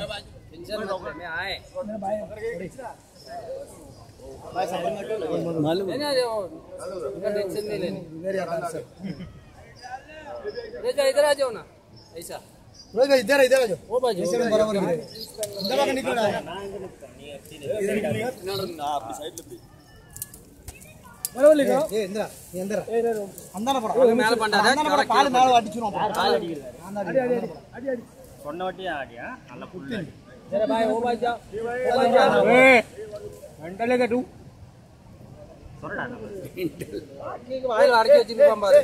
में आए मालूम है टेंशन नहीं लेनी मेरे आंसर सर इधर आ जाओ ना ऐसा इधर आ जाओ वो बाजू ऐसे में बराबर है दबा के निकल रहा है आपकी साइड ले बराबर लिखो ए इंद्रा ये अंदर अंदर पड़ा மேல பண்டாதே अंदर पड़ा काल மேல அடிச்சுறோம் கால் அடிக்குது அடி சொன்ன வட்டி ஆடியா நல்ல புல் அடி तेरे भाई ओ भाई जा ए घंटा लेगा तू சொல்லடா ठीक भाई लड़के வச்சிருக்கான் பாரு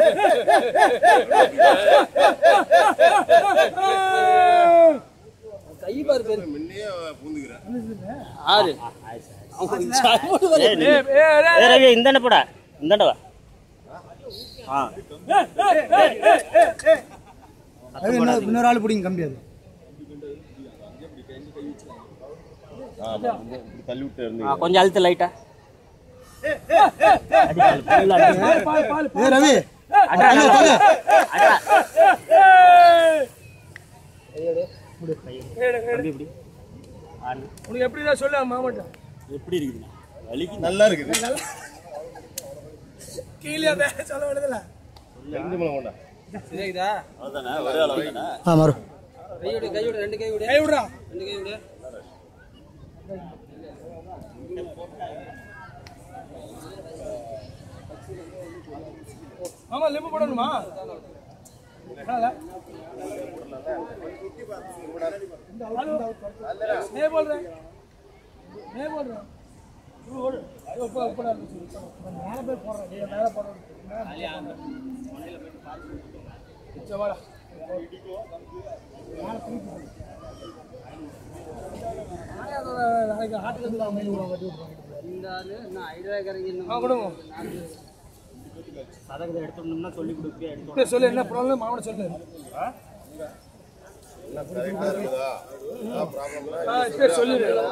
கை பாரு பேர் முன்னே பூந்துக்குறேன் ஆறு அவன் சாய் போடு ஏய் ரவி இந்தண்ட போடா இந்தண்ட வா ஆ அது இன்னொரு ஆளு புடிங்க கம்பி அது ஆமா தள்ளி விட்டு இருந்து கொஞ்சம் அழுத்து லைட்டா ஏ ரவி அடடா கம்பி எப்படி உனக்கு எப்படிடா சொல்ல மாமாட்ட எப்படி இருக்குது வலிக்கு நல்லா இருக்குது கீழே வேற சொல்ல விடுதல ரெண்டு மணி கொண்டா சரிதா அதானே ஒரே அளவு தானே ஆ மாறு கை விடு ரெண்டு கை விடு கை விடுடா ரெண்டு கை விடு மாமா லிம்பு போடணுமா मैं बोल रहे சதகத்தை எடுத்துட்டோம்னா சொல்லி கொடுப்பே சொல்லு என்ன ப்ராப்ளம் மாவட்ட சொல்லு எல்லாம் கரெக்டா இருக்குதா ப்ராப்ளம்னா சொல்லு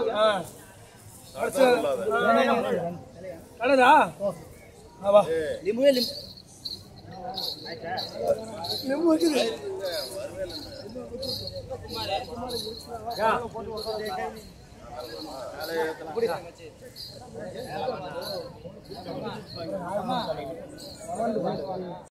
கடதா வா லிம்பு இருக்குது